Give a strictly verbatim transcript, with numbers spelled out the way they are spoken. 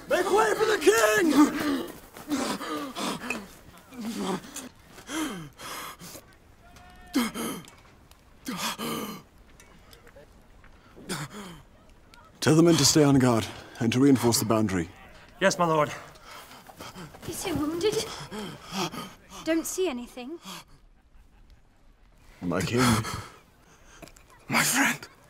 Make way for the king! Tell the men to stay on guard and to reinforce the boundary. Yes, my lord. Is he wounded? Don't see anything. My king. My friend.